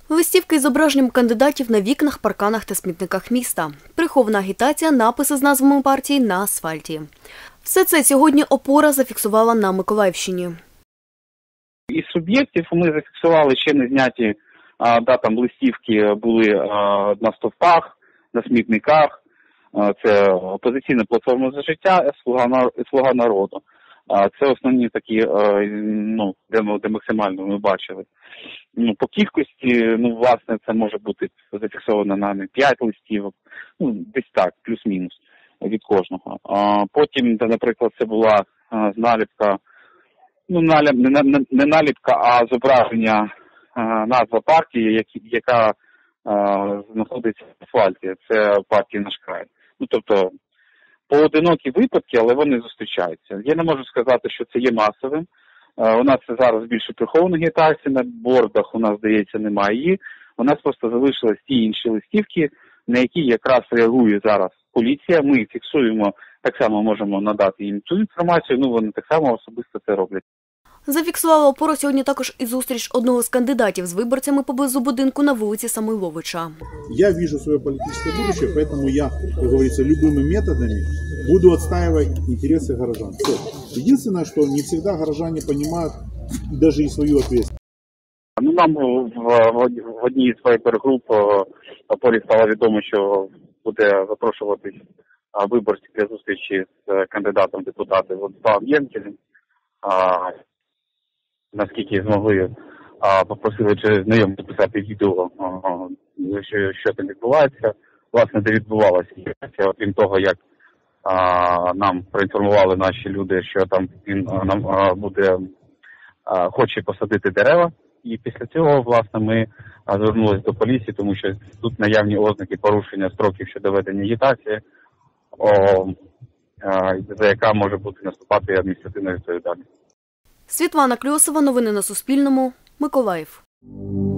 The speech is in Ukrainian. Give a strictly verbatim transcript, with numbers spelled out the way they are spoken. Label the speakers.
Speaker 1: Листівки з зображенням кандидатів на вікнах, парканах та смітниках міста. Прихована агітація, написи з назвами партій на асфальті. Все це сьогодні «Опора» зафіксувала на Миколаївщині.
Speaker 2: Із суб'єктів ми зафіксували ще не зняті, да, там листівки були на стовпах, на смітниках. Це «Опозиційна платформа за життя», «Слуга народу». Це основні такі, ну, де, де максимально ми бачили. Ну, по кількості, ну, власне, це може бути зафіксовано нами п'ять листівок, ну, десь так, плюс-мінус від кожного. А потім, наприклад, це була наліпка, ну, наліп, не, не, не наліпка, а зображення назва партії, яка а, знаходиться в асфальті. Це партія «Наш край». Ну, тобто, поодинокі випадки, але вони зустрічаються. Я не можу сказати, що це є масовим. У нас це зараз більше прихованої агітації, на бордах у нас, здається, немає її. У нас просто залишились ті інші листівки, на які якраз реагує зараз поліція. Ми фіксуємо, так само можемо надати їм цю інформацію, ну вони так само особисто це роблять.
Speaker 1: Зафіксувала «Опора» сьогодні також і зустріч одного з кандидатів з виборцями поблизу будинку на вулиці Самойловича.
Speaker 3: Я вижу своє політичне будущее, поэтому я, как говорится, любыми методами буду отстаивать интересы горожан. Все. Единственное, что не всегда горожане понимают даже и свою ответственность.
Speaker 2: Ну, нам в, в, в одній з вайбер-груп «Опорі» стало відомо, що буде запрошуватись виборці для зустрічі з кандидатом в депутати Владиславом Ємцелем. Наскільки змогли, попросили через знайомих записати відео, що, що там відбувається, власне, де відбувалося. Окрім того, як а, нам проінформували наші люди, що там він нам а, буде, а, хоче посадити дерева. І після цього, власне, ми звернулися до поліції, тому що тут наявні ознаки порушення строків щодо ведення агітації, о, а, за яка може бути наступати адміністративна відповідальність.
Speaker 1: Світлана Кльосова, новини на Суспільному, Миколаїв.